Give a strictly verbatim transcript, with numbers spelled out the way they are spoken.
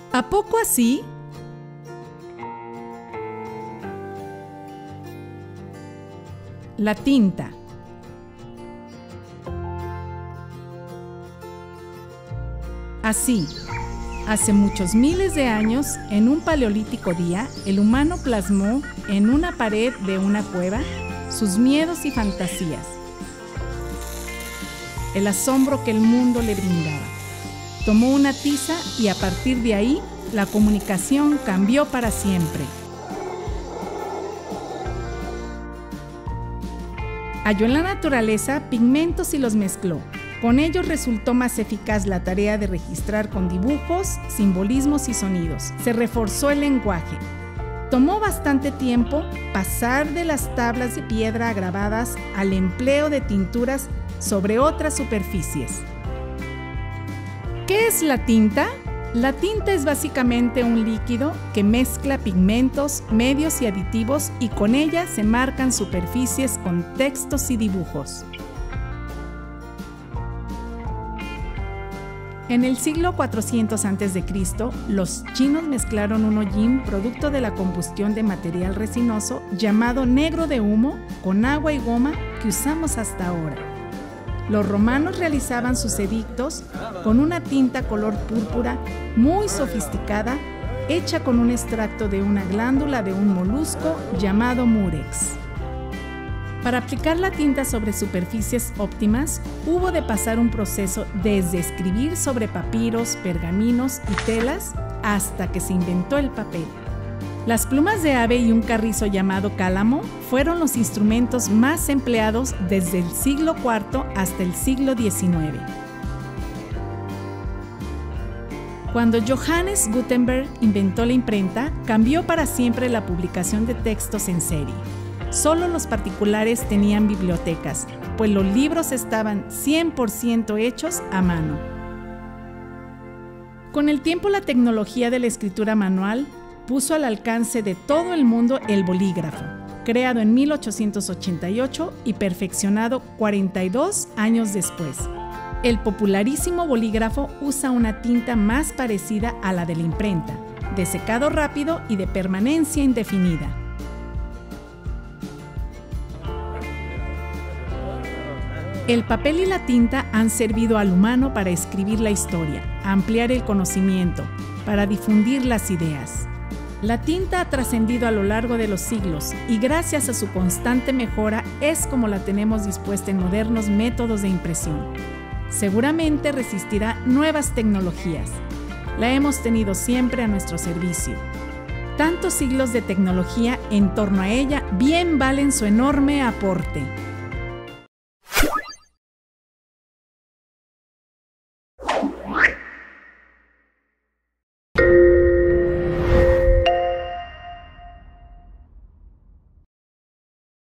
¿A poco así? La tinta. Así, hace muchos miles de años, en un paleolítico día, el humano plasmó en una pared de una cueva sus miedos y fantasías, el asombro que el mundo le brindaba. Tomó una tiza y a partir de ahí, la comunicación cambió para siempre. Halló en la naturaleza pigmentos y los mezcló. Con ellos resultó más eficaz la tarea de registrar con dibujos, simbolismos y sonidos. Se reforzó el lenguaje. Tomó bastante tiempo pasar de las tablas de piedra grabadas al empleo de tinturas sobre otras superficies. ¿Qué es la tinta? La tinta es básicamente un líquido que mezcla pigmentos, medios y aditivos y con ella se marcan superficies con textos y dibujos. En el siglo cuatrocientos antes de Cristo, los chinos mezclaron un hollín producto de la combustión de material resinoso llamado negro de humo con agua y goma que usamos hasta ahora. Los romanos realizaban sus edictos con una tinta color púrpura muy sofisticada, hecha con un extracto de una glándula de un molusco llamado murex. Para aplicar la tinta sobre superficies óptimas, hubo de pasar un proceso desde escribir sobre papiros, pergaminos y telas hasta que se inventó el papel. Las plumas de ave y un carrizo llamado cálamo fueron los instrumentos más empleados desde el siglo cuarto hasta el siglo diecinueve. Cuando Johannes Gutenberg inventó la imprenta, cambió para siempre la publicación de textos en serie. Solo los particulares tenían bibliotecas, pues los libros estaban cien por ciento hechos a mano. Con el tiempo, la tecnología de la escritura manual puso al alcance de todo el mundo el bolígrafo, creado en mil ochocientos ochenta y ocho y perfeccionado cuarenta y dos años después. El popularísimo bolígrafo usa una tinta más parecida a la de la imprenta, de secado rápido y de permanencia indefinida. El papel y la tinta han servido al humano para escribir la historia, ampliar el conocimiento, para difundir las ideas. La tinta ha trascendido a lo largo de los siglos y gracias a su constante mejora es como la tenemos dispuesta en modernos métodos de impresión. Seguramente resistirá nuevas tecnologías. La hemos tenido siempre a nuestro servicio. Tantos siglos de tecnología en torno a ella bien valen su enorme aporte.